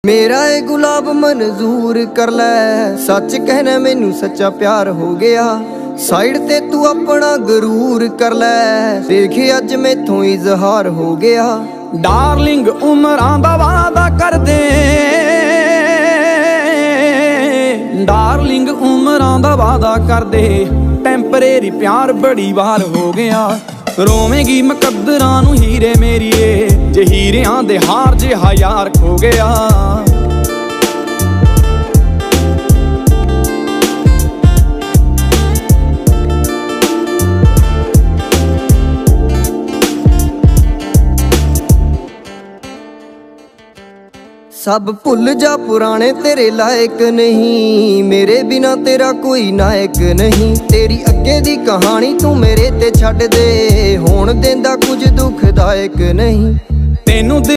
मेरा ए गुलाब मंजूर कर लै, सच कहना मैनू सच्चा प्यार हो गया। साइड ते तू अपना गरूर कर लै, देखे अज मैथों इजहार हो गया। डार्लिंग उमरां दा वादा कर दे, डार्लिंग उमरां दा वादा कर दे, टैंपरेरी प्यार बड़ी बार हो गया। रोवेगी मुकद्दरां नूं हीरे मेरीए, जे हीरियां दे हार जिहा यार खो गया। सब भुल जा पुराने तेरे लायक नहीं, मेरे बिना तेरा कोई नायक नहीं। तेरी अगे दी कहानी तू मेरे ते छड्ड दे, होण देंदा कुछ दुखदायक नहीं। तेनू